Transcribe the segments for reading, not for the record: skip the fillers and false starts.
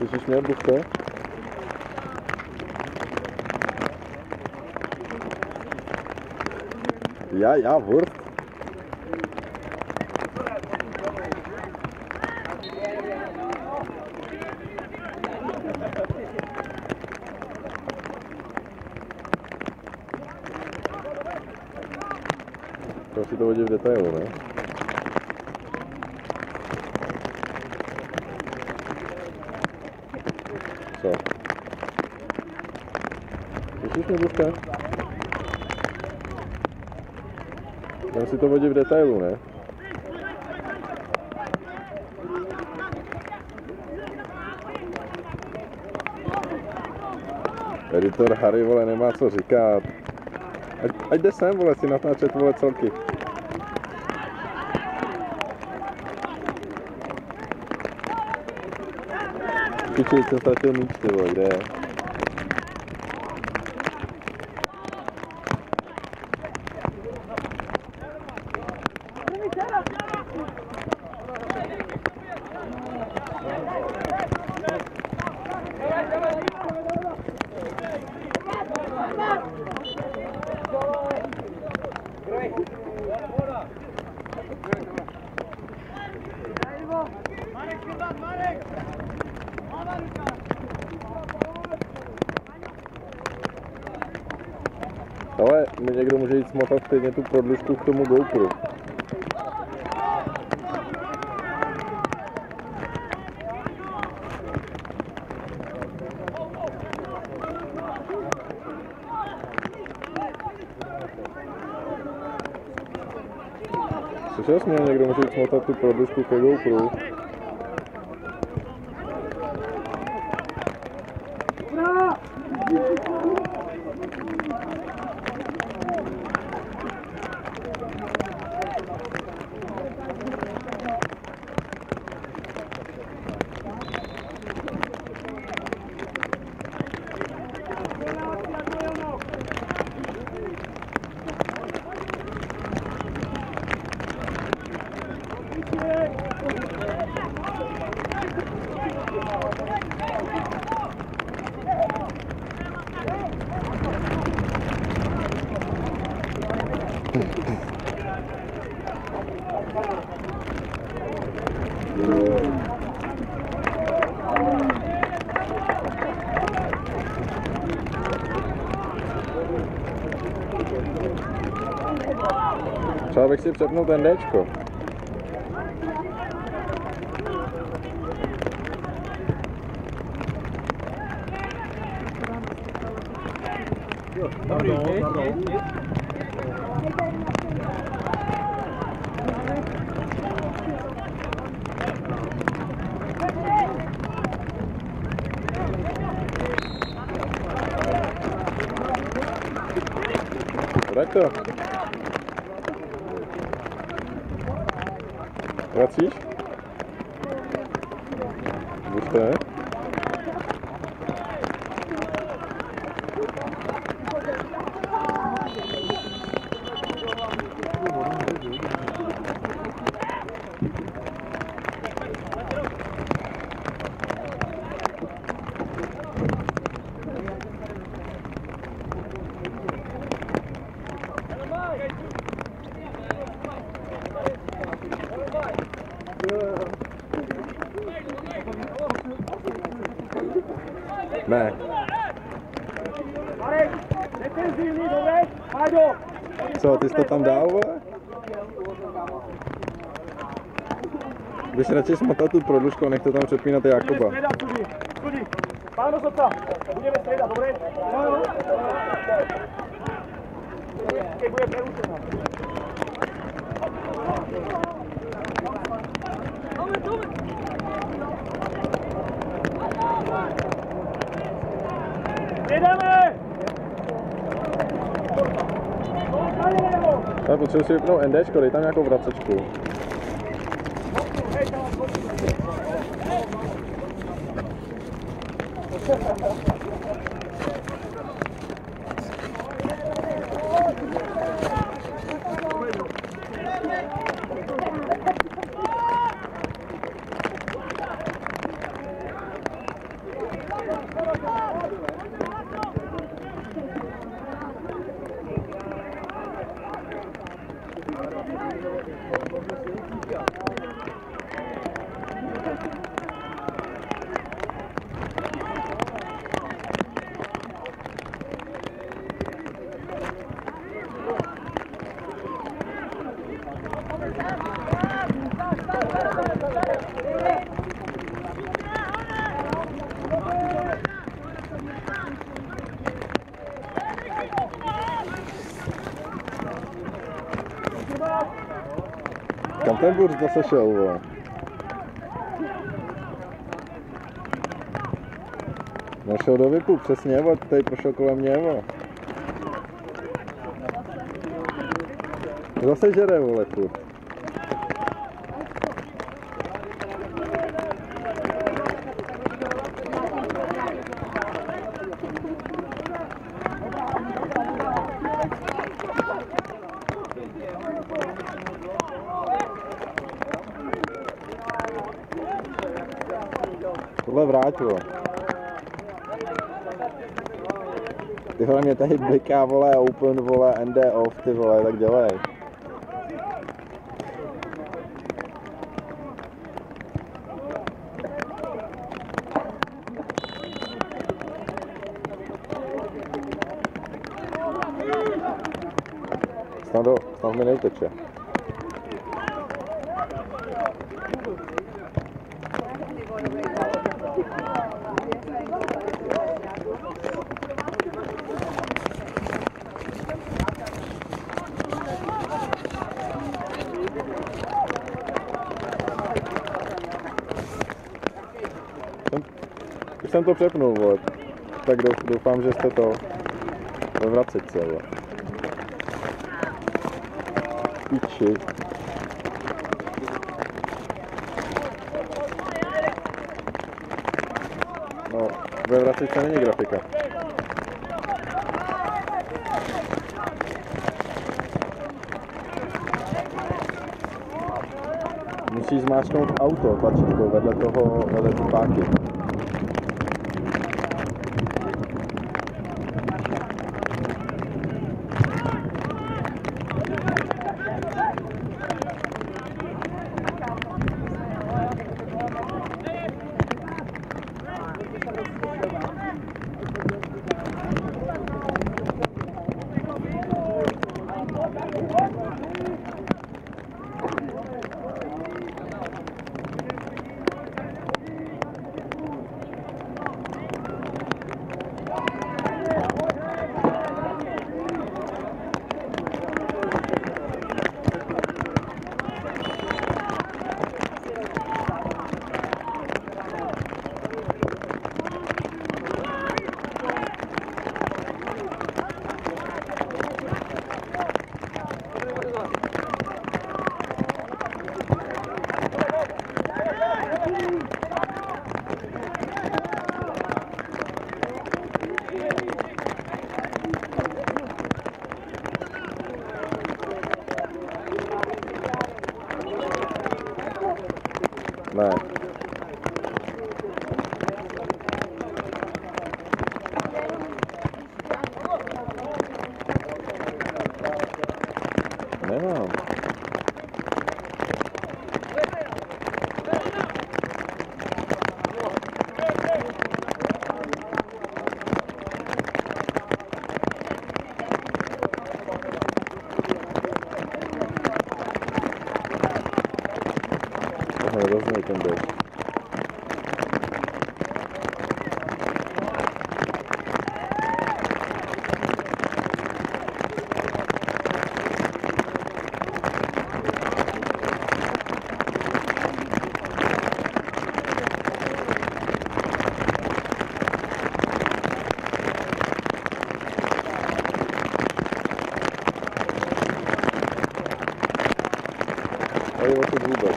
Slyšíš mě, Buchto? Ja, Wurst. To si to hodí v detailu, ne? Co? Slyšíš mě, Buchto? Tam si to hodí v detailu, ne? Editor Harry, vole, nemá co říkat. Ať jde sem, vole, si natáčet, vole, celky. Piči, jsem ztratil míč, ty vole, kde je? Ale mi někdo může jít smotat stejně tu prodlužku k tomu GoPro. Slyšel jsi mě, někdo může jít smotat tu prodlužku ke GoPro? Třeba bych si přepnul ten Dčko. Tak to. Vracíš? Buďte. Ne. Co, ty jsi to tam dál, vole? Když si radši smotal tu prodlužku, nech to tam přepínat Jakoba. Páno Zota, budeme střídat, dobré? Keď bude prerušená. Jedeme! Já potřebuji si vypnout NDčko, dej tam nějakou vracečku. Kam ten burz zase šel, vole? Nešel do VIPu, přesně, vole, tady prošel kolem mě, vole. Zase žere, vole, furt. Tohle vrát, vole. Ty vole, mě tady bliká, vole, open, vole, ND off, ty vole, tak dělej. Snad mi neuteče. Už jsem to přepnul, vole. Tak doufám, že jste to ve vracečce, vole. Piči. No, ve vracečce není grafika. Musíš zmáčknout auto, tlačítko, vedle té páky. Ne. Nemám. Hrozný ten byl. A je odtud vůbec.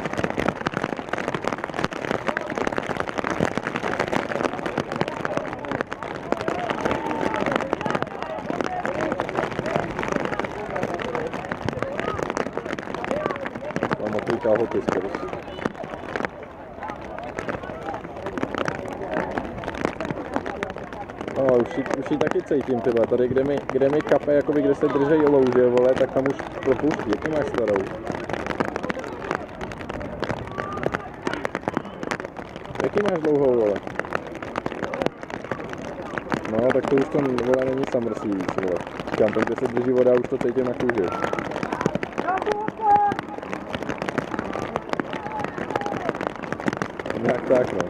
Mám otlíká hopis, no, už ji taky cítím, tyhle. Tady, kde mi kape, jakoby, kde se držejí louže, vole, tak tam už propustí. Jaký máš starou? Jaký máš dlouhou, vole? No, tak to už to, vole, není Summer Series, vole. Říkám, tam, kde se drží voda, už to cítím na kůži. Nějak tak, no.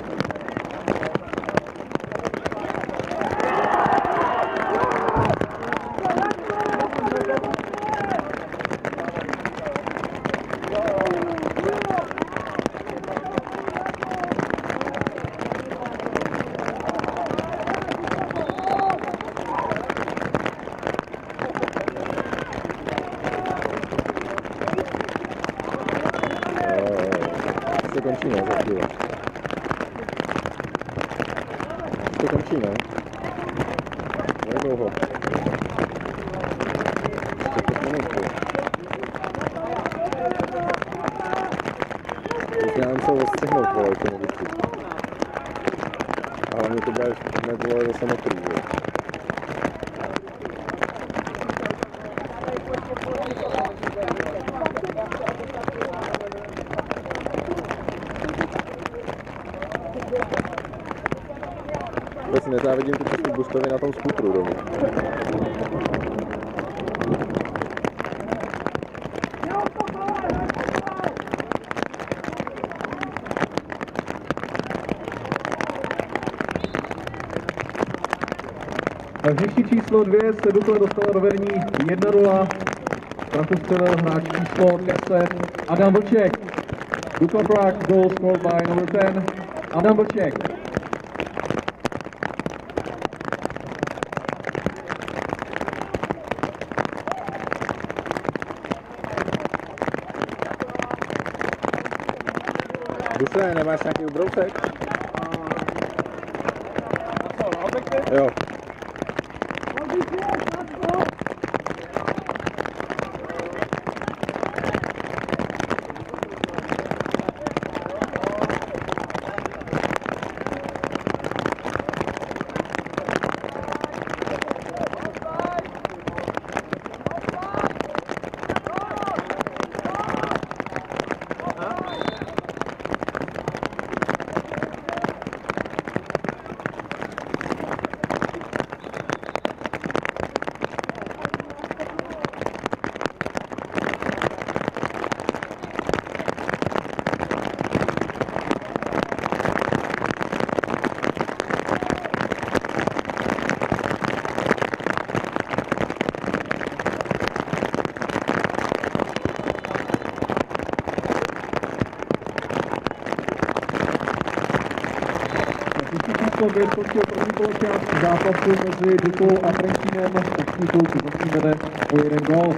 To končí, ne, za chvíli. To končí, ne? Jak dlouho? 5 minut. Teď já nevím, co ostřihnout, vole, k tomu vyšli. A hlavně to bude hned, vole, zase mokrý, vole. Vůbec nezávidím tu cestu Gustovi na tom skútru domů. Hřiště číslo 2 se Dukla dostala do vedení 1-0. Franku střelil hráč číslo 10 Adam Vlček. Dukla Prague goal scored by number 10 Adam Vlček. Dusle, nemáš nějaký ubrousek? Jo. Kde skončil první poločas zápasu mezi Duklou a Trenčínem. Ústní klub zatím vede o 1 gól.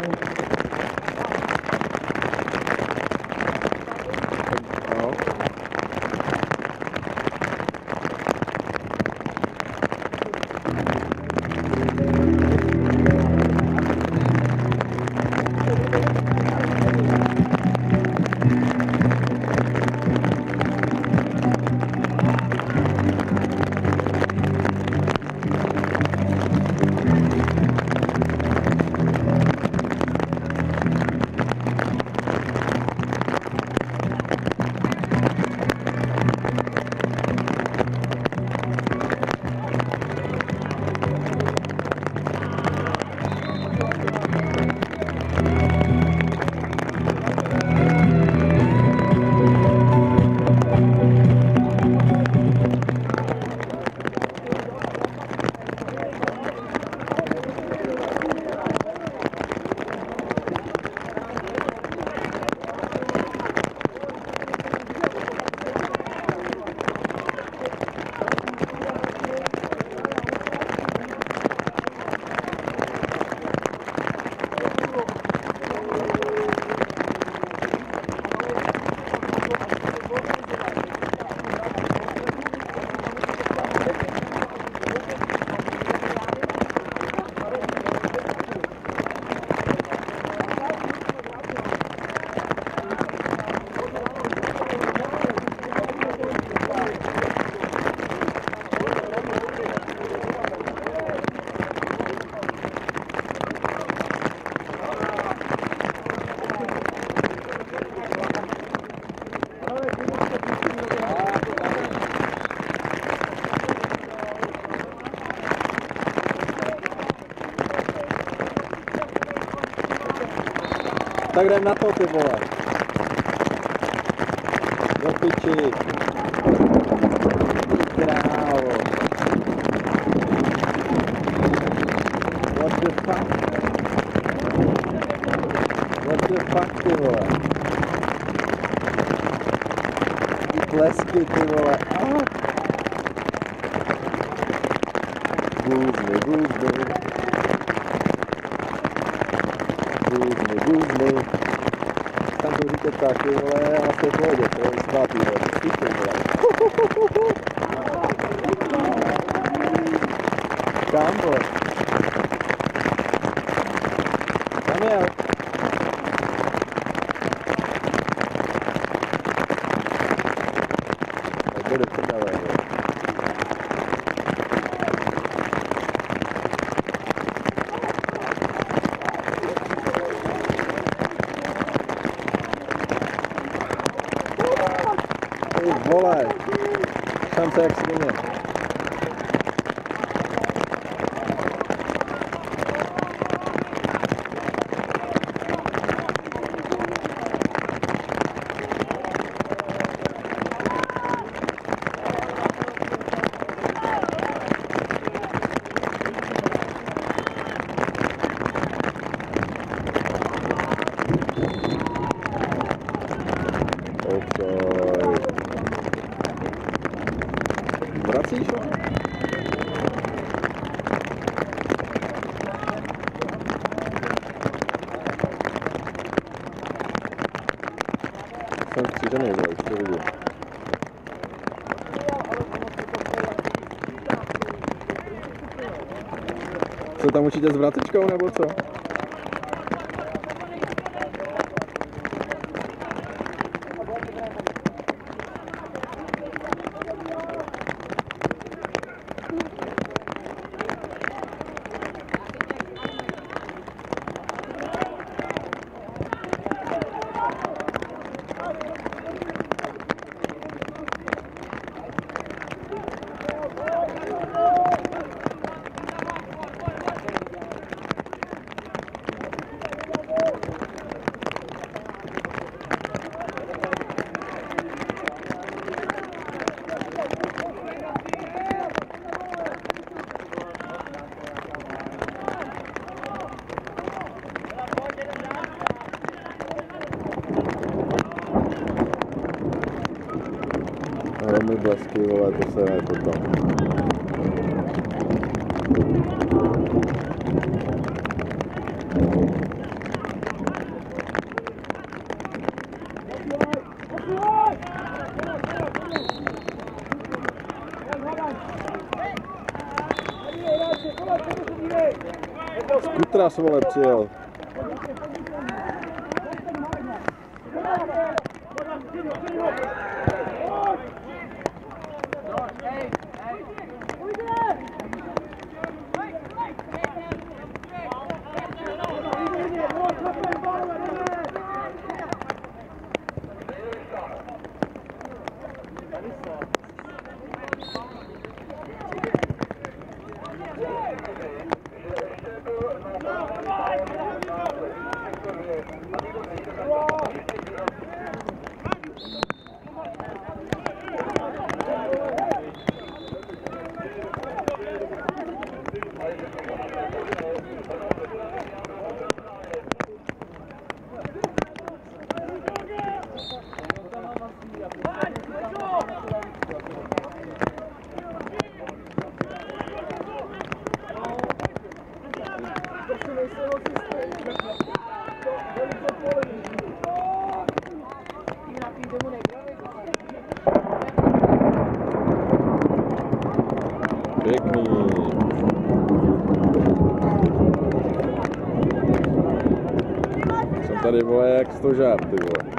Tak jdem na to, ty vole. Do piči. Krávo. What the fuck? What the fuck, ty vole? Ty plesky, ty vole. Bůzny. Tam to říkat tak, ty vole, a jste v pohodě, to je vysvátý, vole. Ty vole. Kam, vole? Tam jel. Tak jde do prdele, vole. Ty vole, šance jak svině. Vracíš ho? Jsem křížený, vole, už to vidím. Co tam učíte s vratičkou, nebo co? Velmi blesky, vole, to se nekoukám. Skutras, vole, přijel. Pěkný. Jsem tady, vole, jak stožár, ty vole.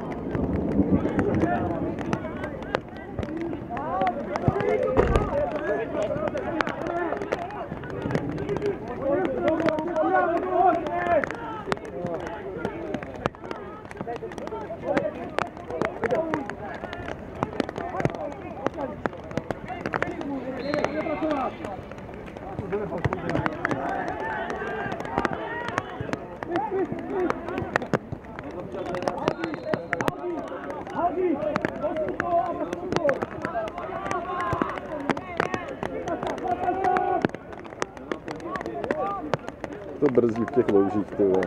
To brzdí v těch loužích, ty vole.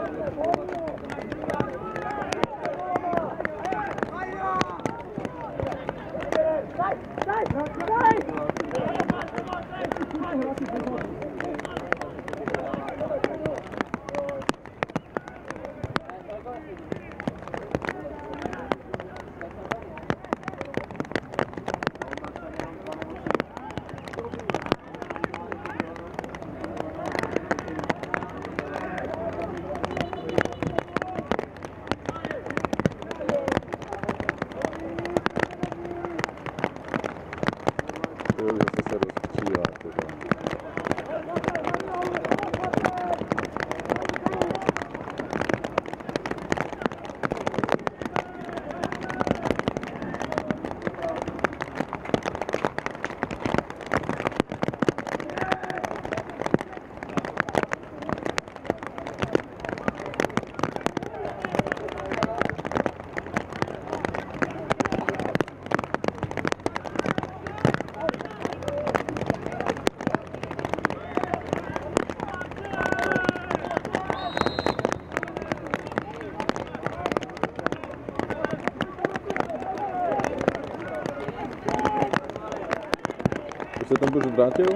To už zase se rozpčívá, ty vole. Už se tam Bož vrátil?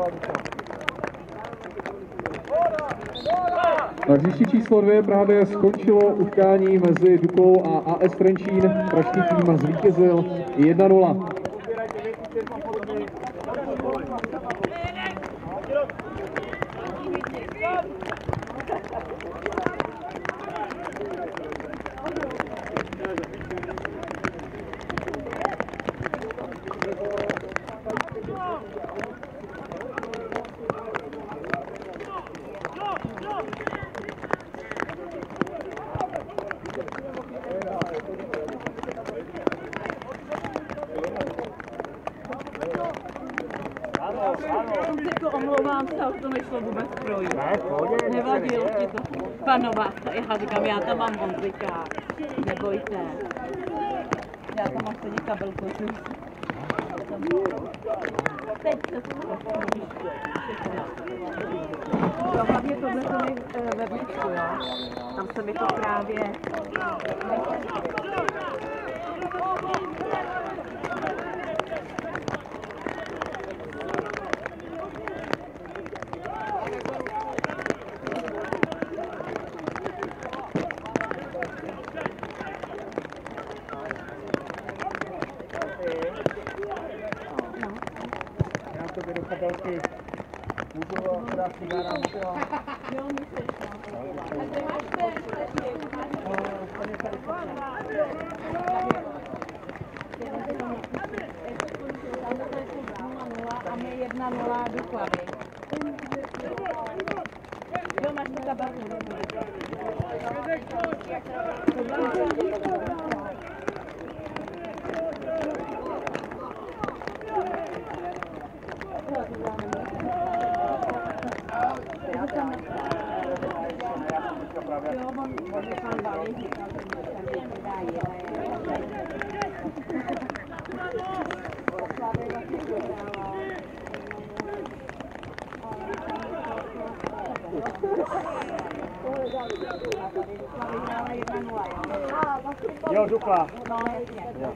Na hřišti číslo 2 právě skončilo utkání mezi Duklou a AS Trenčín. Pražský tým zvítězil 1-0. Omlouvám se, ale to nešlo vůbec projít. Nevadilo ti to. Panovat, já říkám, já tam mám Ondřika. Nebojte. Já tam mám stejně kabelku. Teď se to hlavně tohle to mi ve blízku, jo. Tam se mi to právě... kabelky. Můžu teda cigára, Jo, myslíš, a my 1-0 Duklavy. Jo, máš tu kabelku. Jo, on pan Balí říkal, že mi tam je Jo, Dukla. No, jasně.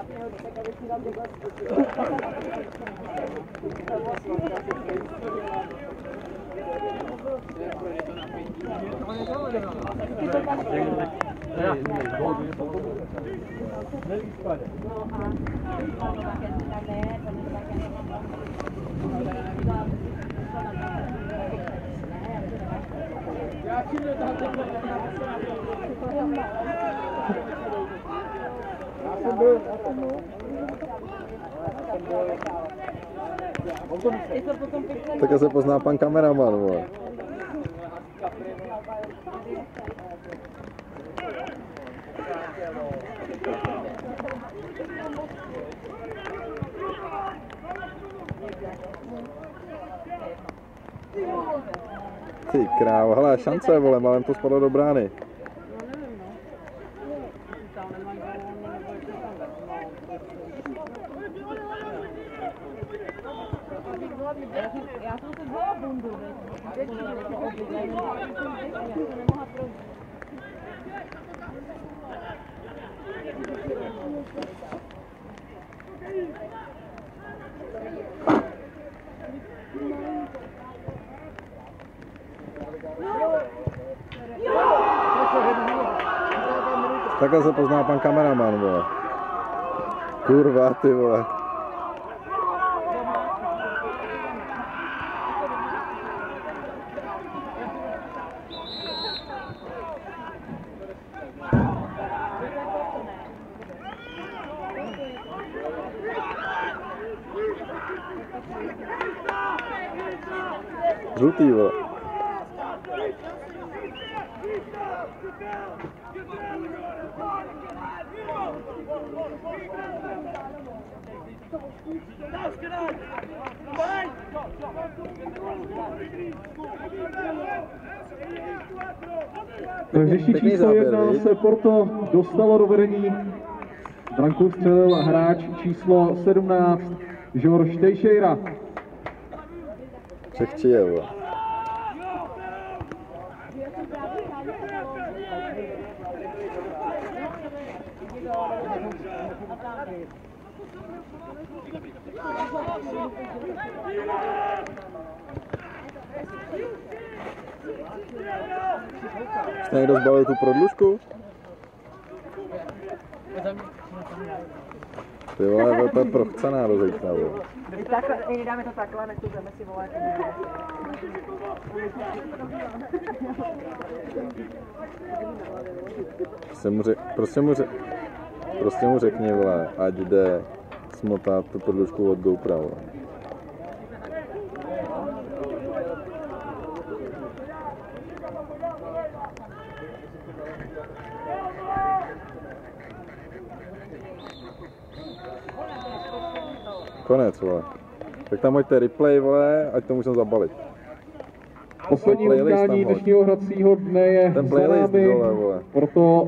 Tak se pozná pan kameraman, vole. Ty krávo, hele, šance, vole, malem to spadlo do brány. Já jsem se vzala bundu, Takhle se pozná pan kameraman, vole. Kurva, ty vole. Žlutý, vole. Hřišti číslo 1 se Porto dostalo do vedení. Branku střelil hráč číslo 17 George Teixeira. Křehčí je, vole. Jste někdo zbalil tu prodlužku? Ty vole, to je prochcená rozejčná, vole. Takhle, dáme to takhle, než tu zeme si volat. Prostě mu řekni, vole, ať jde smotat tu prodlužku od GoPro, vole. Konec, vole. Tak tam hoďte replay, vole, ať to můžeme zabalit. Poslední utkání dnešního hracího dne je za námi, proto